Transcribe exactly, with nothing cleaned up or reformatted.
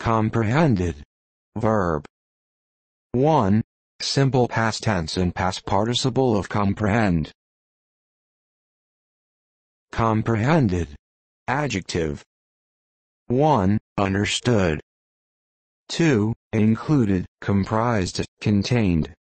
Comprehended. Verb. one. Simple past tense and past participle of comprehend. Comprehended. Adjective. one. Understood. two. Included, comprised, contained.